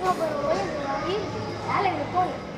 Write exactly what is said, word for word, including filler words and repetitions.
No, pero voy a llevar ahí. Dale, me pone.